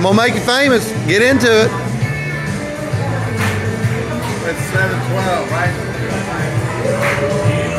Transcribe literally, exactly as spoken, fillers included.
I'm gonna make you famous. Get into it. It's seven twelve, right?